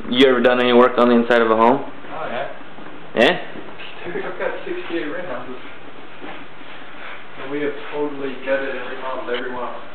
You ever done any work on the inside of a home? Oh, yeah. Yeah? Dude, I've got 68 rent houses. And we have totally gutted and remodeled every one of them.